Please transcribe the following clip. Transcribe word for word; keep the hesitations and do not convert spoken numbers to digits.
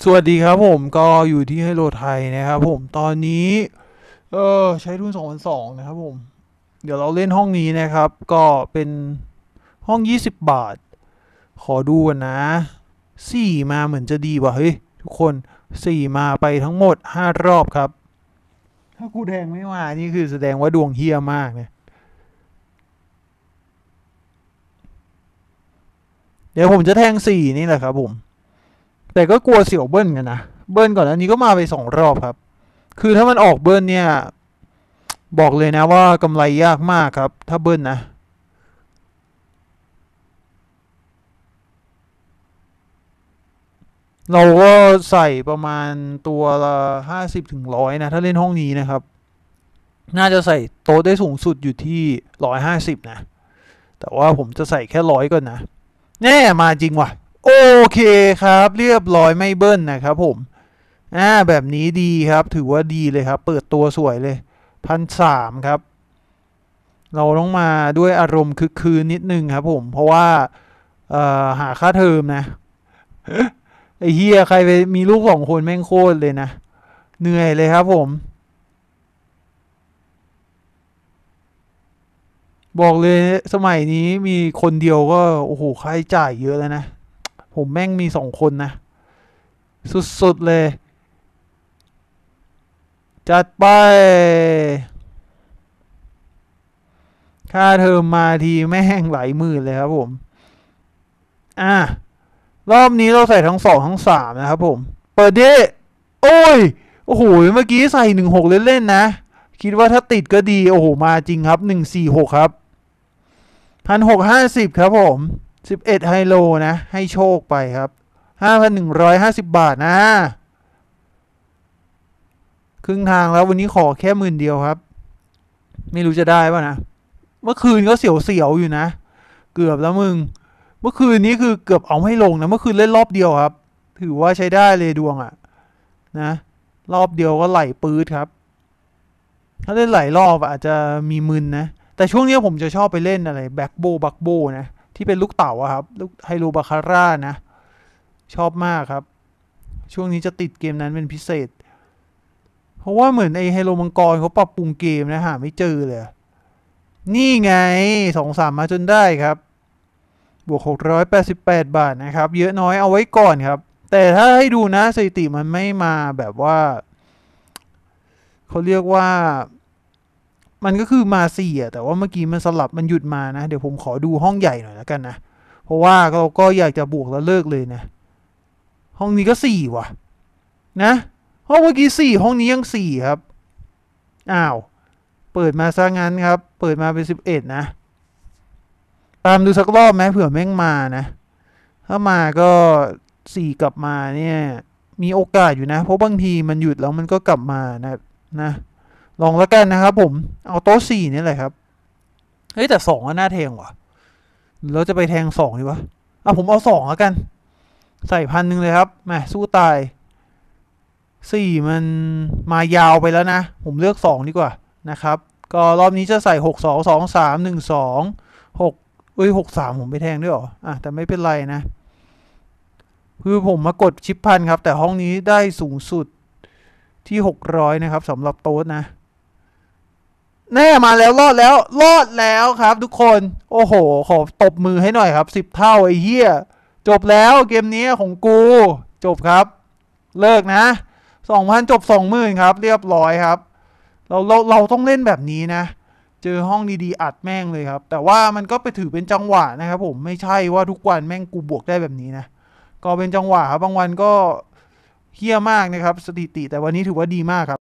สวัสดีครับผมก็อยู่ที่ไฮโลไทยนะครับผมตอนนี้เออใช้ทุนสองพันสองนะครับผมเดี๋ยวเราเล่นห้องนี้นะครับก็เป็นห้องยี่สิบบาทขอดูกันนะสี่มาเหมือนจะดีว่ะเฮ้ยทุกคนสี่มาไปทั้งหมดห้ารอบครับถ้ากูแดงไม่มานี่คือแสดงว่าดวงเฮี้ยมากเนี่ยเดี๋ยวผมจะแทงสี่นี่แหละครับผมแต่ก็กลัวเสี่ยวเบิ้ลกันนะเบิ้ลก่อนอันนี้ก็มาไปสองรอบครับคือถ้ามันออกเบิ้ลเนี่ย บอกเลยนะว่ากำไรยากมากครับถ้าเบิ้ลนะเราก็ใส่ประมาณตัวละห้าสิบถึงร้อยนะถ้าเล่นห้องนี้นะครับน่าจะใส่โต๊ะได้สูงสุดอยู่ที่ร้อยห้าสิบนะแต่ว่าผมจะใส่แค่ร้อยก่อนนะแน่มาจริงว่ะโอเคครับเรียบร้อยไม่เบิ้ลนะครับผมอ่าแบบนี้ดีครับถือว่าดีเลยครับเปิดตัวสวยเลยพันสามครับ เราต้องมาด้วยอารมณ์คึกคืนนิดนึงครับผมเพราะว่าเอ่อหาค่าเทอมนะไอ้เฮียใครไปมีลูกสองคนแม่งโคตรเลยนะเหนื่อยเลยครับผมบอกเลยสมัยนี้มีคนเดียวก็โอ้โหค่าใช้จ่ายเยอะแล้วนะผมแม่งมีสองคนนะสุดๆเลยจัดไปค่าเทอมมาทีแม่งหลายหมื่นเลยครับผมอ่ะรอบนี้เราใส่ทั้งสองทั้งสามนะครับผมเปิดดิโอ้ยโอ้โหเมื่อกี้ใส่หนึ่งหกเล่นๆนะคิดว่าถ้าติดก็ดีโอ้โหมาจริงครับหนึ่งสี่หกครับพันหกห้าสิบครับผมสิบเอ็ดไฮโลนะให้โชคไปครับห้าพันหนึ่งร้อยห้าสิบบาทนะครึ่งทางแล้ววันนี้ขอแค่หมื่นเดียวครับไม่รู้จะได้ป่ะนะเมื่อคืนก็เสียวๆอยู่นะเกือบแล้วมึงเมื่อคืนนี้คือเกือบเอาไม่ลงนะเมื่อคืนเล่นรอบเดียวครับถือว่าใช้ได้เลยดวงอะนะรอบเดียวก็ไหลปื๊ดครับถ้าเล่นหลายรอบอาจจะมีมึนนะแต่ช่วงนี้ผมจะชอบไปเล่นอะไรแบ็กโบบักโบนะที่เป็นลูกเต๋าอะครับลูกไฮโลบาคาร่านะชอบมากครับช่วงนี้จะติดเกมนั้นเป็นพิเศษเพราะว่าเหมือนไอไฮโลมังกรเขาปรับปรุงเกมนะหาไม่เจอเลยนี่ไงสองสามมาจนได้ครับบวกหกร้อยแปดสิบแปดบาทนะครับเยอะน้อยเอาไว้ก่อนครับแต่ถ้าให้ดูนะสถิติมันไม่มาแบบว่าเขาเรียกว่ามันก็คือมาสี่อะแต่ว่าเมื่อกี้มันสลับมันหยุดมานะเดี๋ยวผมขอดูห้องใหญ่หน่อยแล้วกันนะเพราะว่าเราก็อยากจะบวกแล้วเลิกเลยนะห้องนี้ก็สี่ว่ะนะห้องเมื่อกี้สี่ห้องนี้ยังสี่ครับอ้าวเปิดมาซะงั้นครับเปิดมาเป็นสิบเอ็ดนะตามดูสักรอบไหมเผื่อแม่งมานะถ้ามาก็สี่กลับมาเนี่ยมีโอกาสอยู่นะเพราะบางทีมันหยุดแล้วมันก็กลับมานะนะลองแล้วกันนะครับผมเอาโต๊ะสี่นี่แหละครับเฮ้ยแต่สองก็น่าแทงว่ะเราจะไปแทงสองดีวะอ่ะผมเอาสองแล้วกันใส่พันหนึ่งเลยครับแหมสู้ตายสี่มันมายาวไปแล้วนะผมเลือกสองดีกว่านะครับก็รอบนี้จะใส่หกสองสองสามหนึ่งสองหกเอ้ยหกสามผมไปแทงด้วยหรออ่ะแต่ไม่เป็นไรนะคือผมมากดชิปพันครับแต่ห้องนี้ได้สูงสุดที่หกร้อยนะครับสำหรับโต๊ะนะแน่มาแล้วรอดแล้วรอดแล้วครับทุกคนโอ้โหขอตบมือให้หน่อยครับสิบเท่าไอ้เหี้ยจบแล้วเกมนี้ของกูจบครับเลิกนะสองพันจบสองหมื่นครับเรียบร้อยครับเราเราเราต้องเล่นแบบนี้นะเจอห้องดีๆอัดแม่งเลยครับแต่ว่ามันก็ไปถือเป็นจังหวะนะครับผมไม่ใช่ว่าทุกวันแม่งกูบวกได้แบบนี้นะก็เป็นจังหวะครับบางวันก็เฮี้ยมากนะครับสถิติแต่วันนี้ถือว่าดีมากครับ